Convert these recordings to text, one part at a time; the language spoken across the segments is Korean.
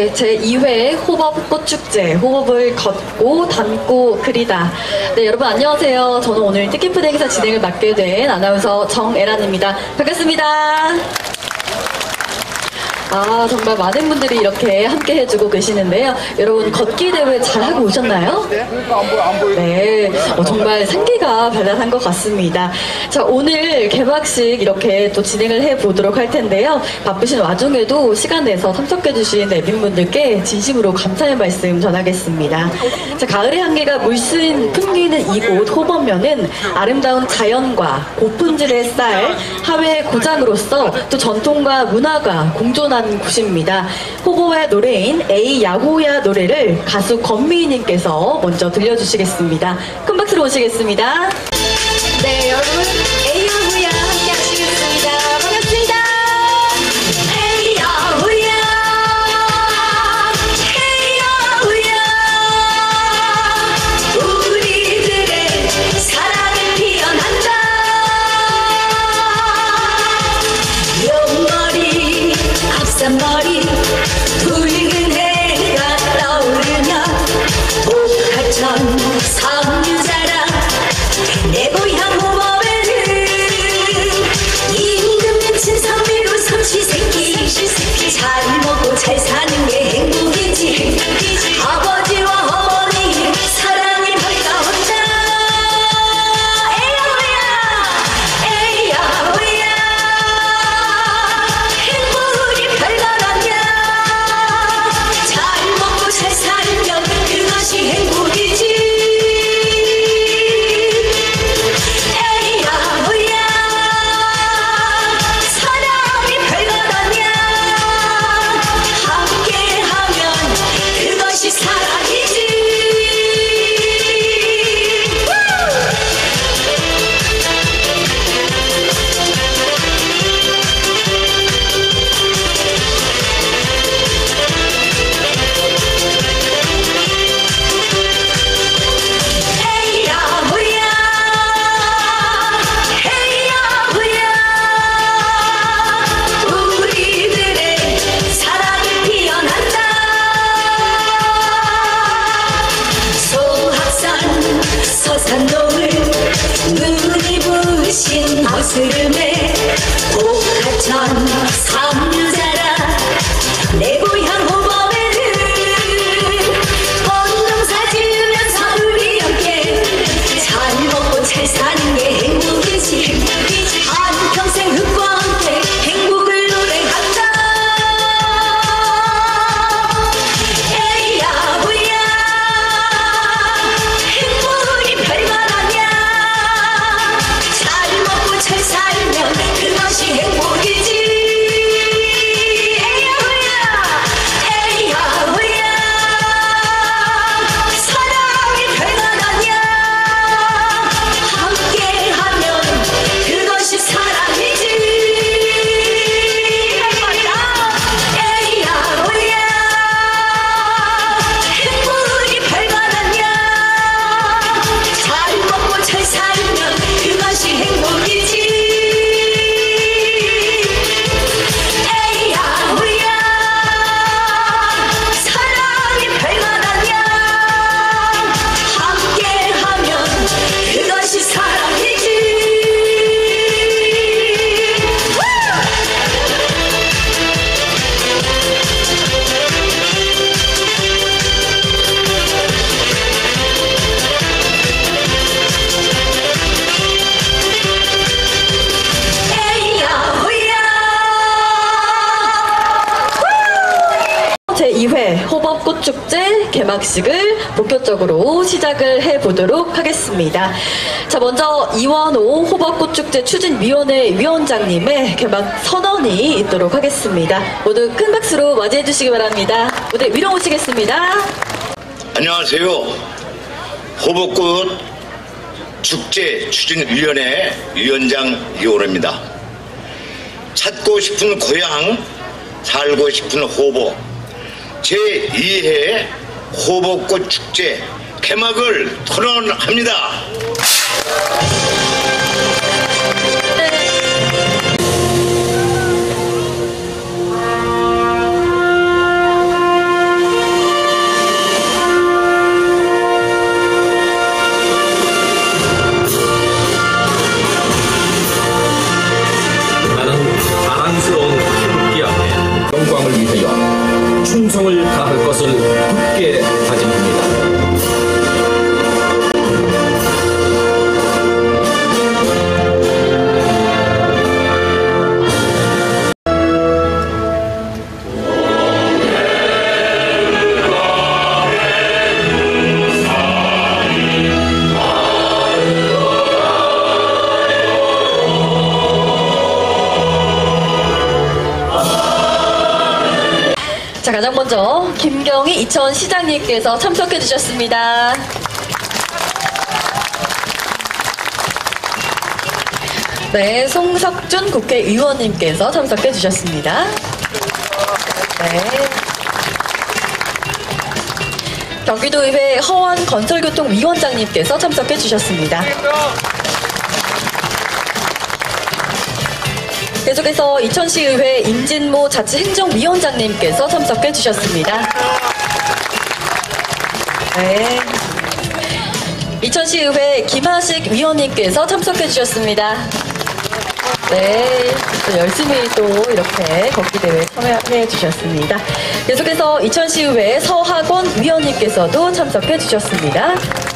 네, 제2회 호법꽃축제, 호법을 걷고 담고 그리다. 네, 여러분 안녕하세요. 저는 오늘 뜻깊은 행사 진행을 맡게 된 아나운서 정애란입니다. 반갑습니다. 아, 정말 많은 분들이 이렇게 함께 해주고 계시는데요. 여러분, 걷기 대회 잘하고 오셨나요? 네, 정말 생기가 발랄한 것 같습니다. 자, 오늘 개막식 이렇게 또 진행을 해보도록 할 텐데요. 바쁘신 와중에도 시간 내서 참석해주신 내빈분들께 진심으로 감사의 말씀 전하겠습니다. 자, 가을의 향기가 물씬 풍기는 이곳 호법면은 아름다운 자연과 고품질의 쌀, 하회의 고장으로서 또 전통과 문화가 공존하는 곳입니다. 호보의 노래인 에이 야호야 노래를 가수 권미희님께서 먼저 들려주시겠습니다. 큰 박수로 오시겠습니다. 네, 여러분 에이 야호야 함께 하시겠습니다. 반갑습니다. 에이 야호야 에이 야호야 우리들의 사랑을 피어난다. 옆머리 앞산머리 붉은 해가 떠오르며 복화천 상류자랑 내 고향 호법에는 임금 미친 선비로 삼시세끼 잘 먹고 잘 사는 게 행복이지. 아버지와 어머니 사랑이 밝아온다. 에야호야 에야호야 행복이 별거라냐. 잘 먹고 잘 살면 그것이 행복이지. 에야호야 사랑이 별거라냐. 함께하면 그것이 사랑이지. 에야호야 에야호야 우리들의 사랑이 피어난다. 소학산 서산동을 눈이 부신 거스름에 복화천 삼류자라 내 고향 호법에는 꽃농사 지으면서 우리 함께 잘 먹고 잘 사는 게 행복이지. 한평생 흙과 함께 행복을 노래한다. 에야호야 행복이 별거라냐. 잘 먹고 잘 살면 그것이 행복이지. 에야호야 에야호야 사랑이 별거라냐. 함께하면 그것이 사랑이지. 에야호야 행복이 별거라냐. 잘 먹고 잘 살면 그것이 행복이지. 에야호야 사랑이 별거라냐. 함께하면 그것이 사랑이지. 제2회 호법꽃축제 개막식을 본격적으로 시작을 해보도록 하겠습니다. 자, 먼저 이원호 호법꽃축제 추진위원회 위원장님의 개막 선언이 있도록 하겠습니다. 모두 큰 박수로 맞이해 주시기 바랍니다. 무대 위로 오시겠습니다. 안녕하세요. 호법꽃 축제 추진위원회 위원장 이원호입니다. 찾고 싶은 고향, 살고 싶은 호법 제2회 호법꽃 축제 개막을 선언합니다. 충성을 다할 것을 굳게 다짐합니다. 자, 가장 먼저 김경희 이천 시장님께서 참석해 주셨습니다. 네, 송석준 국회의원님께서 참석해 주셨습니다. 네. 경기도의회 허원 건설교통위원장님께서 참석해 주셨습니다. 계속해서 이천시의회 임진모 자치행정위원장님께서 참석해 주셨습니다. 네. 이천시의회 김하식 위원님께서 참석해 주셨습니다. 네, 또 열심히 또 이렇게 걷기대회에 참여해 주셨습니다. 계속해서 이천시의회 서학원 위원님께서도 참석해 주셨습니다.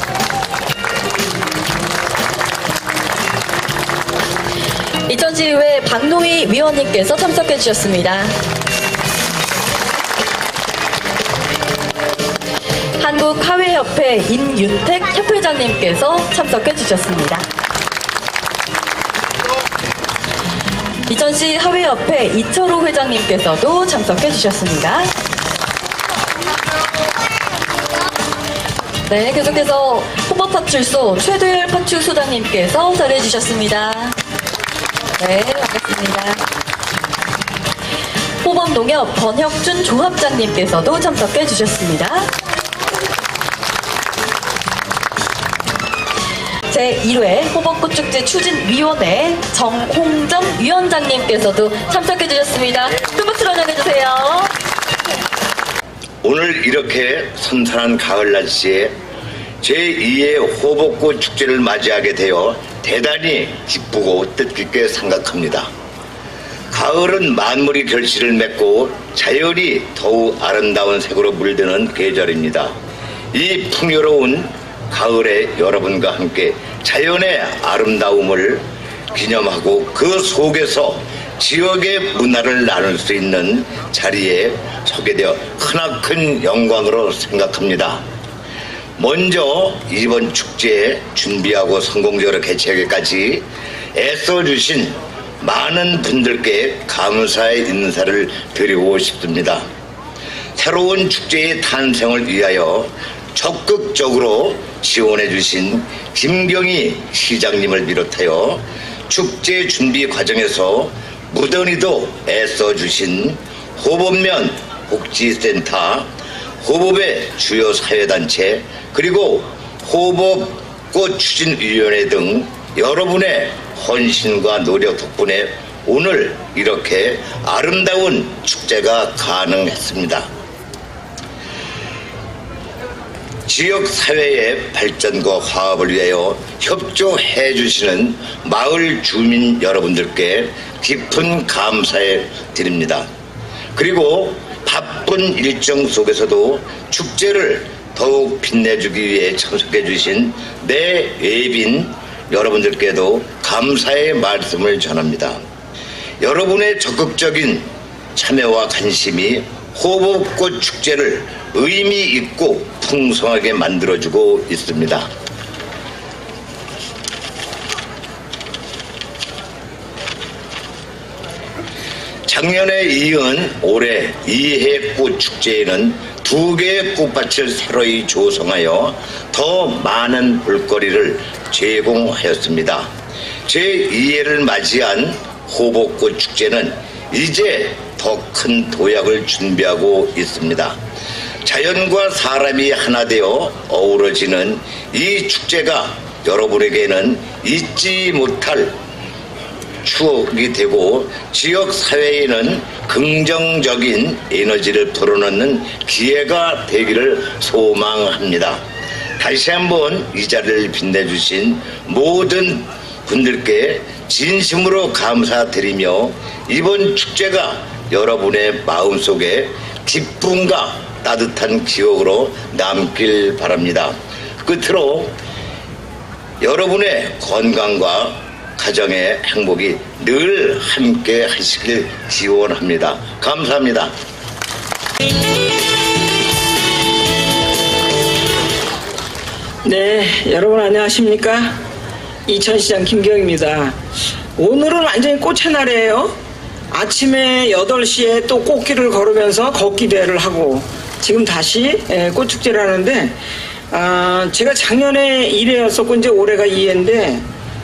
이천시의회 박노희 위원님께서 참석해 주셨습니다. 한국하회협회 임윤택 협회장님께서 참석해 주셨습니다. 이천시 하회협회 이철호 회장님께서도 참석해 주셨습니다. 네, 계속해서 호법파출소 최도열 파출소장님께서 자리해 주셨습니다. 네, 반갑습니다. 호법농협 권혁준 조합장님께서도 참석해 주셨습니다. 제1회 호법꽃축제 추진위원회 정홍정 위원장님께서도 참석해 주셨습니다. 큰 박수로 환영해 주세요. 오늘 이렇게 선선한 가을 날씨에 제2회 호복꽃 축제를 맞이하게 되어 대단히 기쁘고 뜻깊게 생각합니다. 가을은 만물이 결실을 맺고 자연이 더욱 아름다운 색으로 물드는 계절입니다. 이 풍요로운 가을에 여러분과 함께 자연의 아름다움을 기념하고 그 속에서 지역의 문화를 나눌 수 있는 자리에 서게 되어 크나큰 영광으로 생각합니다. 먼저 이번 축제에 준비하고 성공적으로 개최하기까지 애써주신 많은 분들께 감사의 인사를 드리고 싶습니다. 새로운 축제의 탄생을 위하여 적극적으로 지원해 주신 김경희 시장님을 비롯하여 축제 준비 과정에서 무던히도 애써 주신 호법면 복지센터, 호법의 주요 사회단체, 그리고 호법꽃 추진위원회 등 여러분의 헌신과 노력 덕분에 오늘 이렇게 아름다운 축제가 가능했습니다. 지역사회의 발전과 화합을 위하여 협조해 주시는 마을 주민 여러분들께 깊은 감사해 드립니다. 그리고 바쁜 일정 속에서도 축제를 더욱 빛내주기 위해 참석해 주신 내 외빈 여러분들께도 감사의 말씀을 전합니다. 여러분의 적극적인 참여와 관심이 호복꽃 축제를 의미 있고 풍성하게 만들어주고 있습니다. 작년에 이은 올해 이해꽃 축제에는 2개의 꽃밭을 새로이 조성하여 더 많은 볼거리를 제공하였습니다. 제2회를 맞이한 호복꽃 축제는 이제 더 큰 도약을 준비하고 있습니다. 자연과 사람이 하나 되어 어우러지는 이 축제가 여러분에게는 잊지 못할 추억이 되고 지역 사회에는 긍정적인 에너지를 불어넣는 기회가 되기를 소망합니다. 다시 한번 이 자리를 빛내주신 모든 분들께 진심으로 감사드리며 이번 축제가 여러분의 마음속에 기쁨과 따뜻한 기억으로 남길 바랍니다. 끝으로 여러분의 건강과 가정의 행복이 늘 함께 하시길 기원합니다. 감사합니다. 네, 여러분 안녕하십니까? 이천시장 김경입니다. 오늘은 완전히 꽃의 날이에요. 아침에 8시에 또 꽃길을 걸으면서 걷기 대회를 하고 지금 다시 꽃축제를 하는데 제가 작년에 1회였었고 이제 올해가 2회인데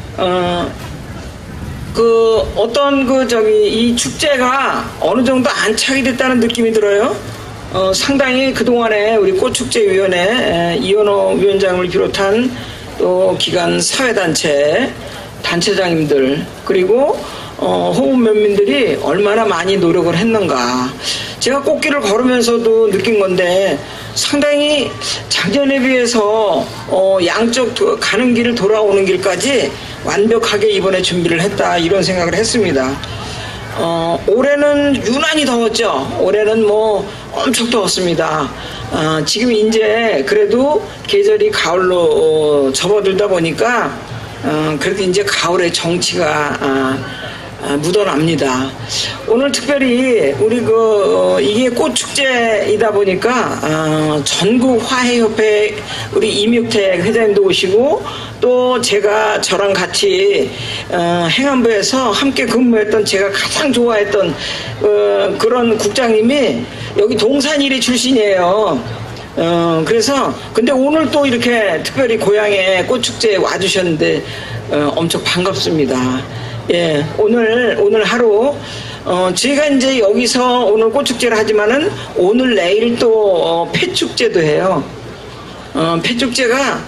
이 축제가 어느 정도 안착이 됐다는 느낌이 들어요. 상당히 그동안에 우리 꽃축제위원회 이현호 위원장을 비롯한 또 기관 사회단체 단체장님들 그리고 호흡면민들이 얼마나 많이 노력을 했는가. 제가 꽃길을 걸으면서도 느낀 건데 상당히 작년에 비해서 양쪽 가는 길을 돌아오는 길까지 완벽하게 이번에 준비를 했다 이런 생각을 했습니다. 올해는 유난히 더웠죠. 올해는 뭐 엄청 더웠습니다. 지금 이제 그래도 계절이 가을로 접어들다 보니까 그래도 이제 가을의 정치가 묻어납니다. 오늘 특별히 우리 이게 꽃축제이다 보니까 전국 화해협회 우리 이묵택 회장님도 오시고 또 저랑 같이 행안부에서 함께 근무했던 제가 가장 좋아했던 그런 국장님이 여기 동산일이 출신이에요. 그래서 근데 오늘 또 이렇게 특별히 고향에 꽃축제에 와주셨는데 엄청 반갑습니다. 예, 오늘 하루 저희가 이제 여기서 오늘 꽃축제를 하지만은 오늘 내일 또 폐축제도 해요. 폐축제가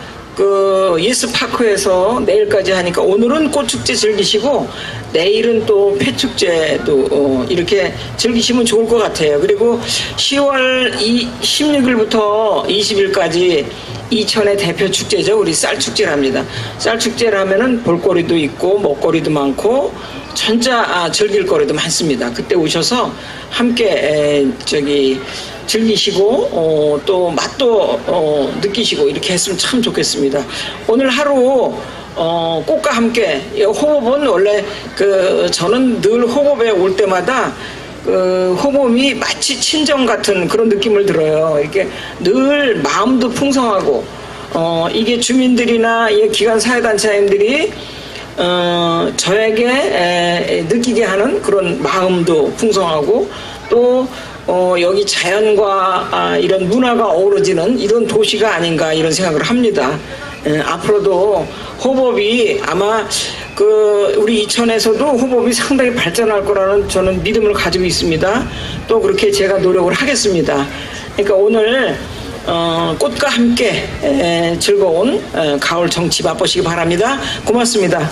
예스파크에서 내일까지 하니까 오늘은 꽃축제 즐기시고 내일은 또 폐축제도 이렇게 즐기시면 좋을 것 같아요. 그리고 10월 16일부터 20일까지 이천의 대표 축제죠. 우리 쌀축제를 합니다. 쌀축제를 하면은 볼거리도 있고 먹거리도 많고 진짜 즐길 거리도 많습니다. 그때 오셔서 함께 즐기시고 또 맛도 느끼시고 이렇게 했으면 참 좋겠습니다. 오늘 하루 꽃과 함께 호흡은 원래 저는 늘 호흡에 올 때마다 호흡이 마치 친정 같은 그런 느낌을 들어요. 이렇게 늘 마음도 풍성하고 이게 주민들이나 이 기관 사회단체장님들이 저에게 느끼게 하는 그런 마음도 풍성하고 또 여기 자연과 이런 문화가 어우러지는 이런 도시가 아닌가 이런 생각을 합니다. 앞으로도 호법이 아마 우리 이천에서도 호법이 상당히 발전할 거라는 저는 믿음을 가지고 있습니다. 또 그렇게 제가 노력을 하겠습니다. 그러니까 오늘 꽃과 함께 즐거운 가을 정치 맛보시기 바랍니다. 고맙습니다.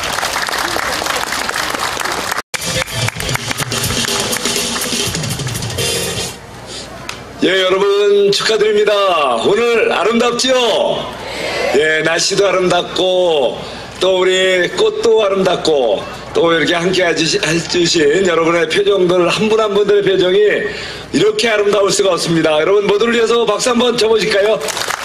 예, 여러분 축하드립니다. 오늘 아름답죠? 예, 날씨도 아름답고 또 우리 꽃도 아름답고 또 이렇게 함께 해주신 여러분의 표정들 한 분 한 분들의 표정이 이렇게 아름다울 수가 없습니다. 여러분 모두를 위해서 박수 한번 쳐보실까요?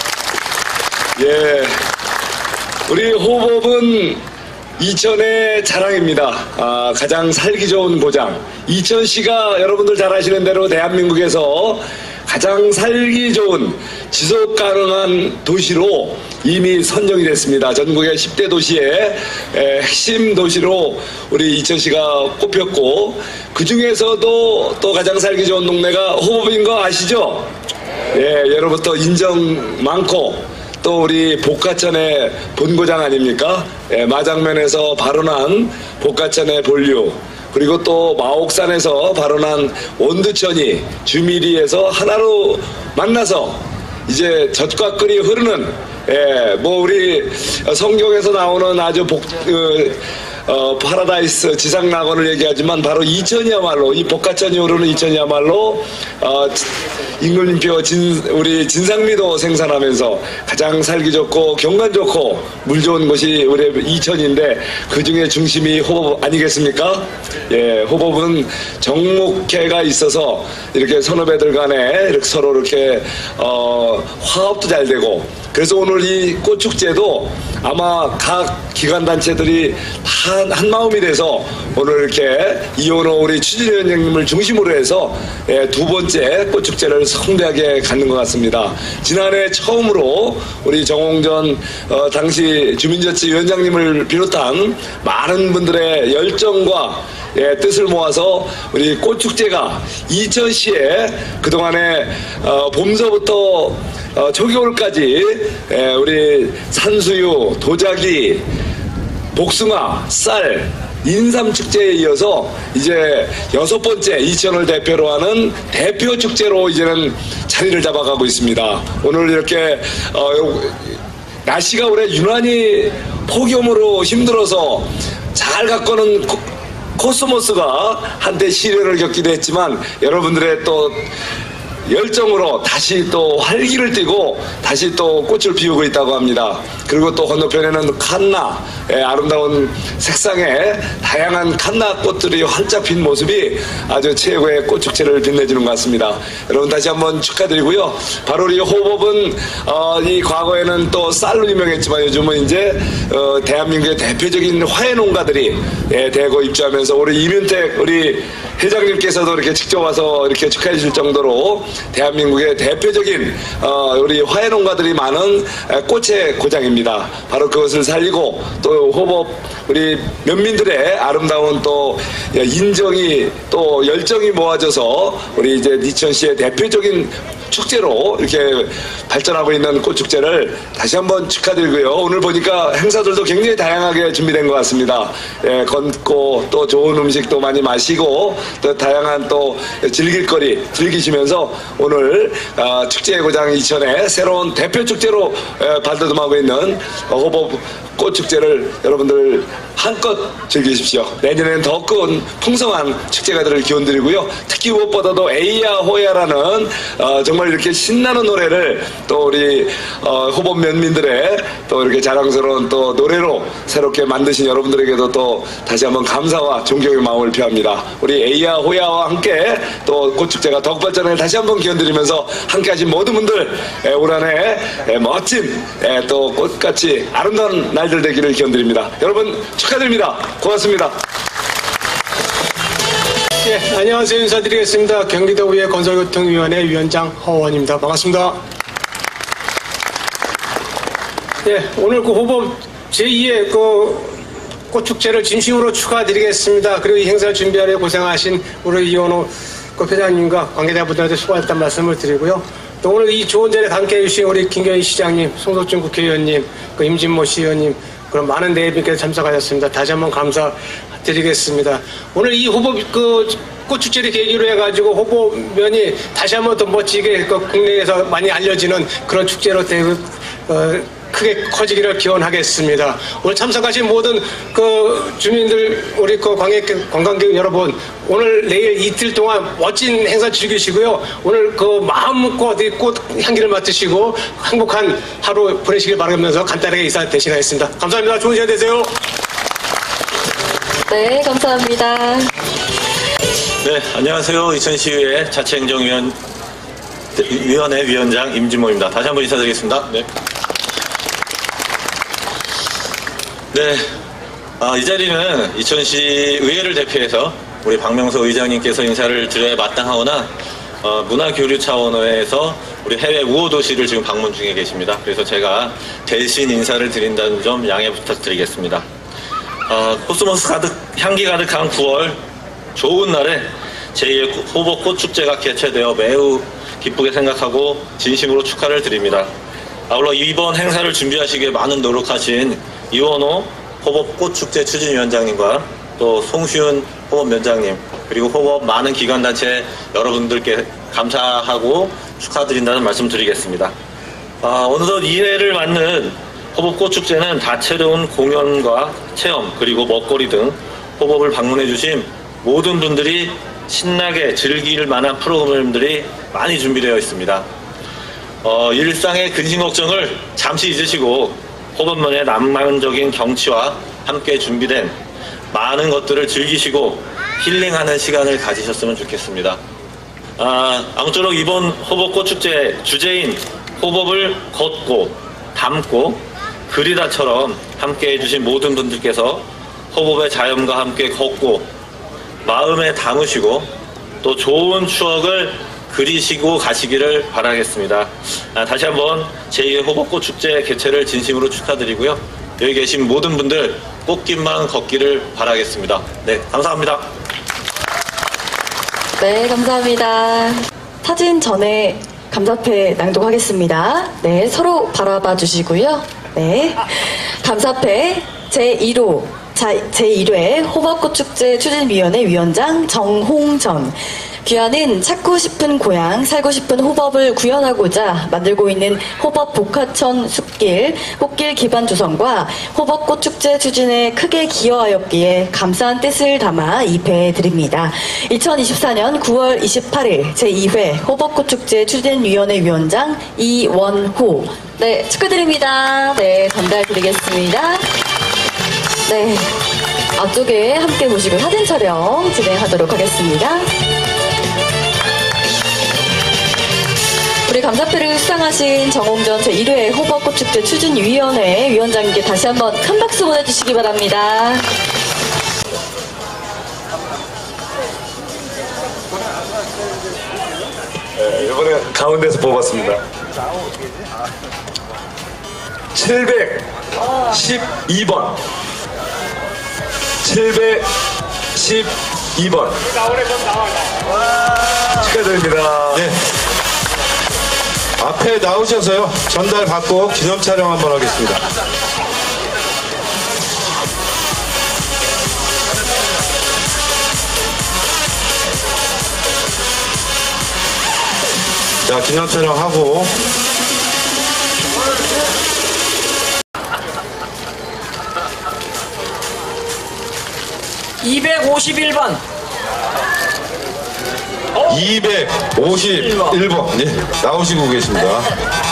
예, 우리 호법은 이천의 자랑입니다. 가장 살기 좋은 고장. 이천시가 여러분들 잘 아시는 대로 대한민국에서 가장 살기 좋은 지속 가능한 도시로 이미 선정이 됐습니다. 전국의 10대 도시의 핵심 도시로 우리 이천시가 꼽혔고 그 중에서도 또 가장 살기 좋은 동네가 호법인 거 아시죠? 예, 여러분부터 인정 많고 또 우리 복가천의 본고장 아닙니까? 예, 마장면에서 발원한 복가천의 본류 그리고 또 마옥산에서 발원한 원두천이 주미리에서 하나로 만나서 이제 젖과 끓이 흐르는 우리 성경에서 나오는 아주 파라다이스 지상낙원을 얘기하지만 바로 이천이야말로 이 복가천이 오르는 이천이야말로 임금님표 우리 진상미도 생산하면서 가장 살기 좋고 경관 좋고 물 좋은 곳이 우리 이천인데 그 중에 중심이 호법 아니겠습니까? 예, 호법은 정목회가 있어서 이렇게 선후배들 간에 이렇게 서로 이렇게 화합도 잘 되고 그래서 오늘 이 꽃축제도 아마 각 기관단체들이 한 마음이 돼서 오늘 이렇게 이원호 우리 추진위원장님을 중심으로 해서 두 번째 꽃축제를 성대하게 갖는 것 같습니다. 지난해 처음으로 우리 정홍전 당시 주민자치위원장님을 비롯한 많은 분들의 열정과 뜻을 모아서 우리 꽃축제가 이천시에 그동안에 봄서부터 초겨울까지 우리 산수유, 도자기, 복숭아, 쌀, 인삼축제에 이어서 이제 6번째 이천을 대표로 하는 대표 축제로 이제는 자리를 잡아가고 있습니다. 오늘 이렇게 날씨가 올해 유난히 폭염으로 힘들어서 잘 가꾸는 코스모스가 한때 시련을 겪기도 했지만 여러분들의 또 열정으로 다시 또 활기를 띠고 다시 또 꽃을 피우고 있다고 합니다. 그리고 또 건너편에는 칸나, 아름다운 색상의 다양한 칸나 꽃들이 활짝 핀 모습이 아주 최고의 꽃축제를 빛내주는 것 같습니다. 여러분 다시 한번 축하드리고요. 바로 이 호법은 이 과거에는 또 쌀로 유명했지만 요즘은 이제 대한민국의 대표적인 화훼 농가들이 대거 입주하면서 우리 이민택 우리 회장님께서도 이렇게 직접 와서 이렇게 축하해 주실 정도로 대한민국의 대표적인 우리 화훼 농가들이 많은 꽃의 고장입니다. 바로 그것을 살리고 또 호법 우리 면민들의 아름다운 또 인정이 또 열정이 모아져서 우리 이제 이천시의 대표적인 축제로 이렇게 발전하고 있는 꽃축제를 다시 한번 축하드리고요. 오늘 보니까 행사들도 굉장히 다양하게 준비된 것 같습니다. 걷고 또 좋은 음식도 많이 마시고 또 다양한 또 즐길거리 즐기시면서 오늘 축제의 고장 이천의 새로운 대표 축제로 발돋움하고 있는 호법 꽃축제를 여러분들 한껏 즐기십시오. 내년에는 더 큰 풍성한 축제가 되를 기원드리고요. 특히 무엇보다도 에이야 호야라는 정말 이렇게 신나는 노래를 또 우리 호법 면민들의 또 이렇게 자랑스러운 또 노래로 새롭게 만드신 여러분들에게도 또 다시 한번 감사와 존경의 마음을 표합니다. 우리 에이야 호야와 함께 또 꽃축제가 더욱 발전을 다시 한번 기원드리면서 함께하신 모든 분들 올 한해 멋진 또 꽃같이 아름다운 날들 되기를 기원드립니다. 여러분 축하드립니다. 고맙습니다. 예, 안녕하세요. 인사드리겠습니다. 경기도의회 건설교통위원회 위원장 허원입니다. 반갑습니다. 예, 오늘 그 호법 제2의 그 꽃축제를 진심으로 축하드리겠습니다. 그리고 이 행사를 준비하려 고생하신 우리 이원호 그 회장님과 관계자분들한테 수고하셨다는 말씀을 드리고요. 또 오늘 이 좋은 자리에 함께해 주신 우리 김경희 시장님, 송석준 국회의원님, 그 임진모 시의원님, 그런 많은 대회분께서 참석하셨습니다. 다시 한번 감사드리겠습니다. 오늘 이 호법 그 꽃축제를 계기로 해가지고 호법면이 다시 한번 더 멋지게 그 국내에서 많이 알려지는 그런 축제로 크게 커지기를 기원하겠습니다. 오늘 참석하신 모든 그 주민들, 우리 그 관광객 여러분, 오늘 내일 이틀 동안 멋진 행사 즐기시고요. 오늘 그 마음 먹고 어디 꽃 향기를 맡으시고 행복한 하루 보내시길 바라면서 간단하게 인사 대신하겠습니다. 감사합니다. 좋은 시간 되세요. 네, 감사합니다. 네, 안녕하세요. 이천시의회 자치행정위원회 위원장 임진모입니다. 다시 한번 인사드리겠습니다. 네. 네, 이 자리는 이천시 의회를 대표해서 우리 박명서 의장님께서 인사를 드려야 마땅하거나 문화교류 차원에서 우리 해외 우호 도시를 지금 방문 중에 계십니다. 그래서 제가 대신 인사를 드린다는 점 양해 부탁드리겠습니다. 코스모스 가득 향기 가득한 9월 좋은 날에 제2의 호법 꽃축제가 개최되어 매우 기쁘게 생각하고 진심으로 축하를 드립니다. 아울러 이번 행사를 준비하시기에 많은 노력하신 이원호 호법 꽃축제 추진위원장님과 또 송시훈 호법위원장님 그리고 호법 많은 기관단체 여러분들께 감사하고 축하드린다는 말씀 드리겠습니다. 어느덧 2회를 맞는 호법꽃축제는 다채로운 공연과 체험 그리고 먹거리 등 호법을 방문해 주신 모든 분들이 신나게 즐길 만한 프로그램들이 많이 준비되어 있습니다. 일상의 근심 걱정을 잠시 잊으시고 호법면의 낭만적인 경치와 함께 준비된 많은 것들을 즐기시고 힐링하는 시간을 가지셨으면 좋겠습니다. 아무쪼록 이번 호법꽃축제 주제인 호법을 걷고 담고 그리다처럼 함께 해주신 모든 분들께서 호법의 자연과 함께 걷고 마음에 담으시고 또 좋은 추억을 그리시고 가시기를 바라겠습니다. 다시 한번 제2회 호법꽃축제 개최를 진심으로 축하드리고요. 여기 계신 모든 분들 꽃길만 걷기를 바라겠습니다. 네, 감사합니다. 네, 감사합니다. 사진 전에 감사패 낭독하겠습니다. 네, 서로 바라봐 주시고요. 네, 감사패 제1회 호법꽃축제 추진위원회 위원장 정홍전. 귀하는 찾고 싶은 고향, 살고 싶은 호법을 구현하고자 만들고 있는 호법 복화천 숲길, 꽃길 기반 조성과 호법꽃축제 추진에 크게 기여하였기에 감사한 뜻을 담아 입회해 드립니다. 2024년 9월 28일 제2회 호법꽃축제 추진위원회 위원장 이원호. 네, 축하드립니다. 네, 전달 드리겠습니다. 네, 앞쪽에 함께 보시고 사진 촬영 진행하도록 하겠습니다. 우리 감사패를 수상하신 정홍전 제1회 호법꽃축제 추진위원회 위원장님께 다시 한번 큰 박수 보내주시기 바랍니다. 네, 이번에 가운데서 뽑았습니다. 712번. 712번. 축하드립니다. 네. 앞에 나오셔서요. 전달 받고 기념 촬영 한번 하겠습니다. 자, 기념 촬영하고 251번. 251번. 네, 나오시고 계십니다.